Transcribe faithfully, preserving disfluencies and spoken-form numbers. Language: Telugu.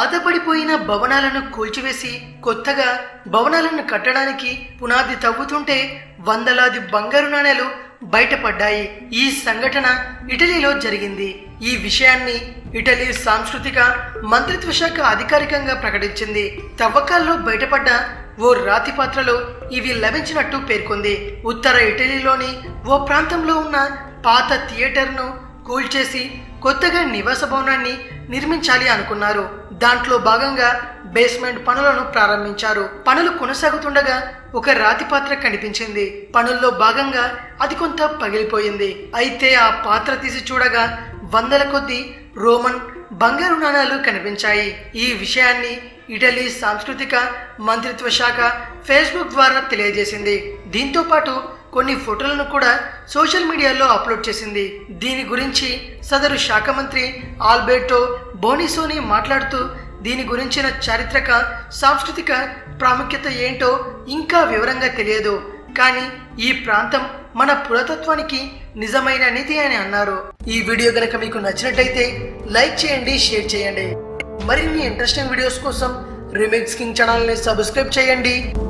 పాతపడిపోయిన భవనాలను కూల్చివేసి కొత్తగా భవనాలను కట్టడానికి పునాది తవ్వుతుంటే వందలాది బంగారు నాణేలు బయటపడ్డాయి. ఈ సంఘటన ఇటలీలో జరిగింది. ఈ విషయాన్ని ఇటలీ సాంస్కృతిక మంత్రిత్వ శాఖ అధికారికంగా ప్రకటించింది. తవ్వకాల్లో బయటపడ్డ ఓ రాతి పాత్రలో ఇవి లభించినట్టు పేర్కొంది. ఉత్తర ఇటలీలోని ఓ ప్రాంతంలో ఉన్న పాత థియేటర్ను కూల్చేసి కొత్తగా నివాస భవనాన్ని నిర్మించాలి అనుకున్నారు. దాంట్లో భాగంగా బేస్మెంట్ పనులను ప్రారంభించారు. పనులు కొనసాగుతుండగా ఒక రాతి పాత్ర కనిపించింది. పనుల్లో భాగంగా అది కొంత పగిలిపోయింది. అయితే ఆ పాత్ర తీసి చూడగా వందల కొద్ది రోమన్ బంగారు నాణాలు కనిపించాయి. ఈ విషయాన్ని ఇటలీ సాంస్కృతిక మంత్రిత్వ శాఖ ఫేస్బుక్ ద్వారా తెలియజేసింది. దీంతో పాటు కొన్ని ఫోటోలను కూడా సోషల్ మీడియాలో అప్లోడ్ చేసింది. దీని గురించి సదరు శాఖ మంత్రి ఆల్బెర్టో బోనిసోని మాట్లాడుతూ దీని గురించిన చారిత్రక సాంస్కృతిక ప్రాముఖ్యత ఏంటో ఇంకా వివరంగా తెలియదు, కానీ ఈ ప్రాంతం మన పురాతత్వానికి నిజమైన నిధి అని అన్నారు. ఈ వీడియో గనక మీకు నచ్చినట్లయితే లైక్ చేయండి, షేర్ చేయండి. మరిన్ని ఇంట్రెస్టింగ్ వీడియోస్ కోసం రీమిక్స్ కింగ్ ఛానల్ ని సబ్స్క్రైబ్ చేయండి.